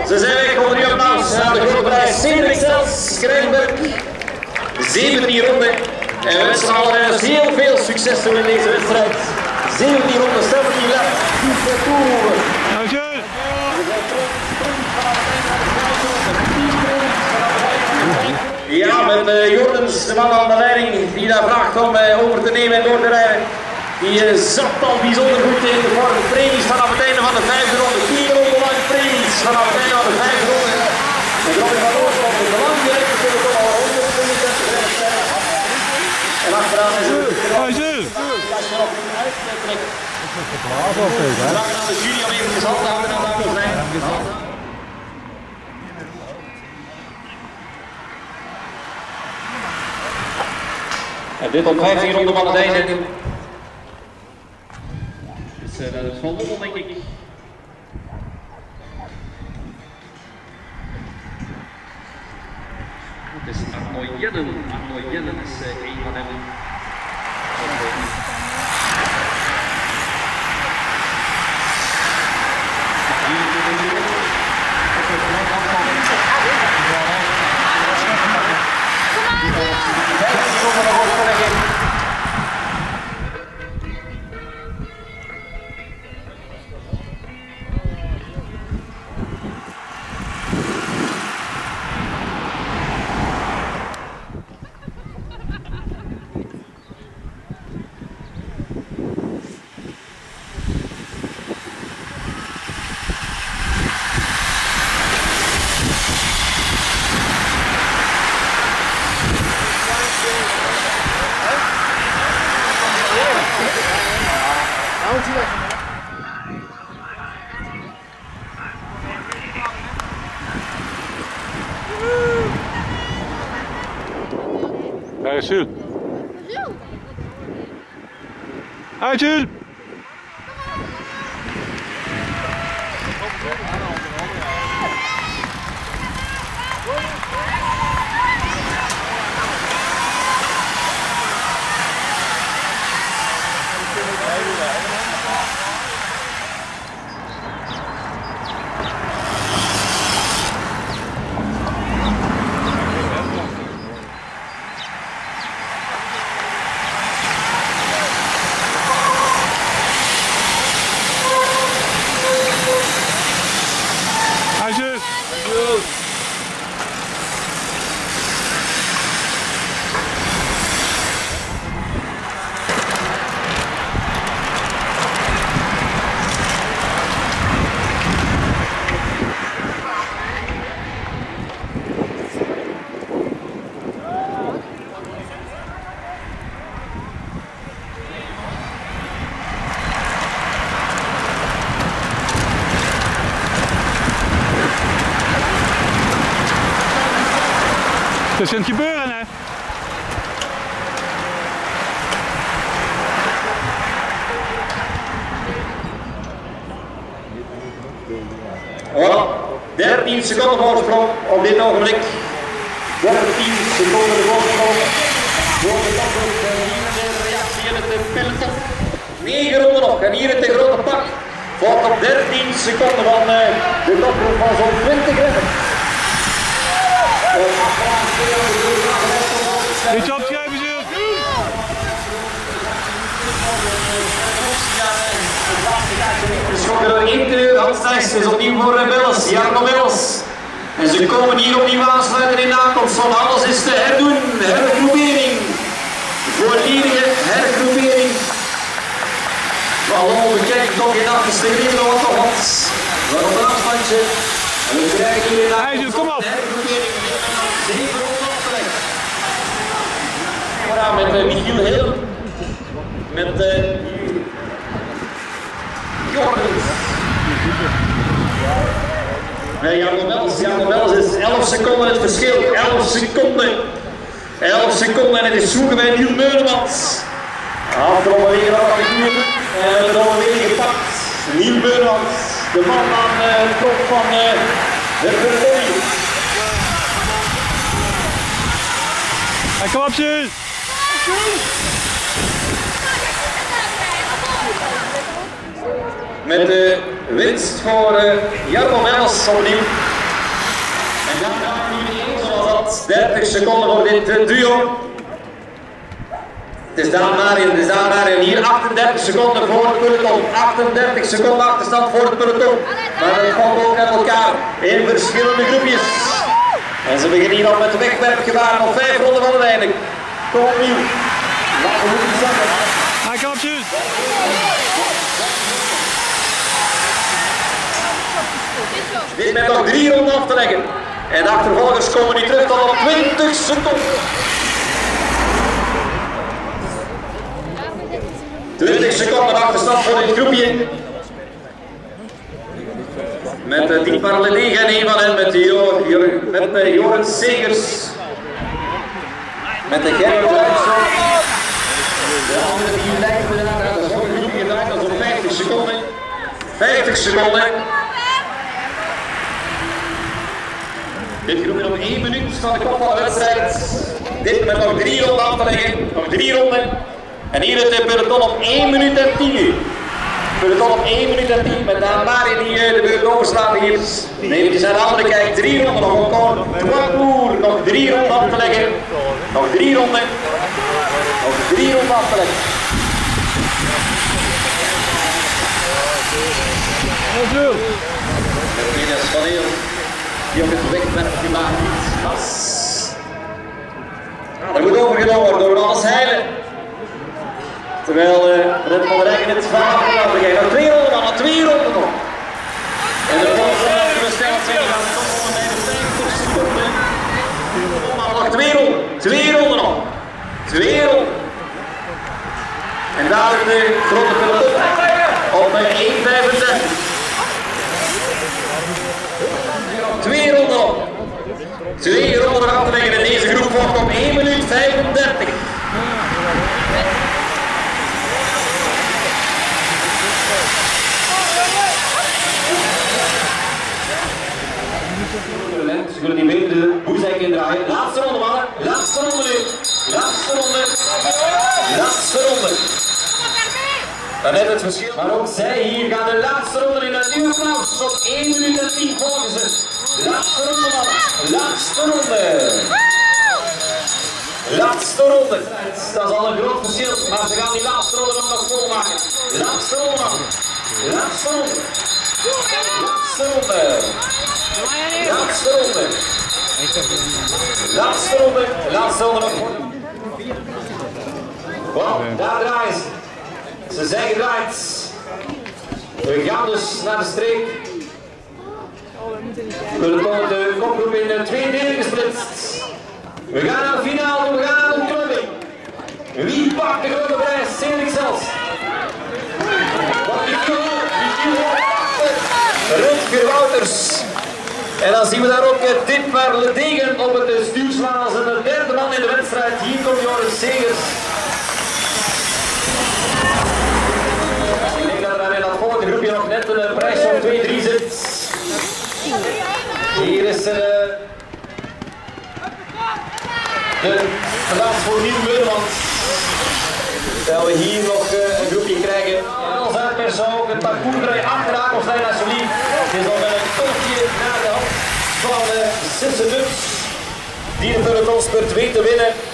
Ze zijn weg voor uw applaus aan de grote prijs Cedric Sels Krijnberg. 17 ronden. En we wensen alle rijders heel veel succes toe in deze wedstrijd. 17 ronden, 17 left. Ja, met Jordens, de man aan de leiding, die daar vraagt om over te nemen en door te rijden. Die zat al bijzonder goed in de vorm. Premies vanaf het einde van de 5e ronde. 4 ronden lang premies vanaf het einde van de 5e ronde. En Robin van Oorschot is de lang direct natuurlijk toch al 125 zijn. En achteraan is het. Als je nog niet uittrekt. Vragen aan de jury om even hand te houden aan de autoslijn. En dit op 15 ronden van het einde. Dus dat is van Lommel, denk ik. Het is Arno Jennen. Arno Jennen is een van hen. Daar is Jules. Hi Jules. Het is aan het gebeuren, hè? Voilà, 13 seconden voorsprong op dit ogenblik. 13 seconden voorsprong voor de topgroep. Hier de reactie in het peloton. 9 ronden nog en hier het grote pak. Volgt op 13 seconden van de topgroep van zo'n 20 renners. Beetje opschuiven, Jules. Geschokken door 1 kleur, Hans Thijs is opnieuw voor Rebels, Jarno Mills. En ze komen hier opnieuw aansluiten in aankomst van alles is te herdoen, hergroepering. Volledige hergroepering. Hallo, we kijken toch in achterste wereld wat nog Hans. Wat op een afstandje. En we krijgen hier in aankomst van de hergroepering. Met Michiel Heel, met Jordens. Nee, Jarno Mels is 11 seconden het verschil, 11 seconden. 11 seconden en het is zoeken bij Niel Meulemans. Afrollen weer aan de uur en we hebben weer gepakt. Niel Meulemans, de man aan de top van de peloton. Kom op, Jules. Met de winst voor Jarno Mels opnieuw. En dan gaat hij zoals dat 30 seconden voor dit duo. Het is Daan Marion hier 38 seconden voor het peloton. 38 seconden achterstand voor het peloton. Maar dat valt ook uit elkaar in verschillende groepjes. En ze beginnen hier al met de wegwerpgebaren op 5 ronden van het einde. Kom opnieuw. Laten we het zeggen. Hij kapjes. Dit met nog 3 ronden af te leggen. En de achtervolgers komen niet terug tot op 20 seconden. 20 seconden achterstand voor dit groepje. Met die Parledege en een van hen, met Joris Segers. Met de Gerrit Luijsson. De andere die lijkt me daar, dat is ook een groepje gedaan, dat is op 50 seconden. 50 seconden. Dit groepje op 1 minuut van de kop van de wedstrijd. Dit met nog 3 ronden af te leggen. Nog 3 ronden. En hier het peloton op 1 minuut en 10. Peloton op 1 minuut en 10 met Daan Marion die de beurt overslaat hier. Eventjes naar de andere kijk, 3 ronden nog encore. Nog 3 ronden af te leggen. Nog 3 ronden. Nog 3 ronden af te leggen. Meneer Van Heel, die op het wegwerp gemaakt was. Dat moet overgenomen worden door Alles Heilen. Terwijl Red van der Rijk in het verhaal gaat beginnen. Nog 2 ronden, nog 2 ronden nog. En de volgende besteld zijn gaan stoppen bij de 50 seconden. Maar nog 2 ronden, 2 ronden nog. 2 ronden. En daar de grote peloton op 1,35. 2 ronden nog. 2 ronden nog af te leggen in deze groep wordt op 1 minuut 35. Ze kunnen niet meer de boezijk indraaien. Laatste ronde mannen. Laatste ronde nu. Laatste ronde. Laatste ronde. Dan net het verschil. Maar ook zij hier gaan de laatste ronde in. Een nieuwe applaus. Op 1 minuut en 10 volgen ze. Laatste ronde mannen. Laatste ronde. Laatste ronde. Dat is al een groot verschil. Maar ze gaan die laatste ronde nog volmaken. Laatste ronde mannen. Laatste ronde. Laatste ronde. Laatste ronde. Laatste ronde. Laatste ronde nog. Wow, daar draaien ze. Ze zijn gedraaid. We gaan dus naar de streep. We hebben de kopgroep in 2 delen gesplitst. We gaan naar de finale, we gaan naar de ontknoping. Wie pakt de grote prijs? Cedric zelfs. Rutger Wouters. En dan zien we daar ook Dietmar Ledegen op het stuurslaan als een derde man in de wedstrijd. Hier komt Joris Segers. Ik denk dat er in dat volgende groepje nog net een prijs van 2-3 zit. Hier is de plaats voor Niel Meurmans. Dat we hier nog een groepje krijgen. En als uitpersoon ook het parcours draaien achteraan of zijn alsjeblieft. Het is al met een topje naar de hand van Sisse Dux. Die de pelotonspurt weet te winnen.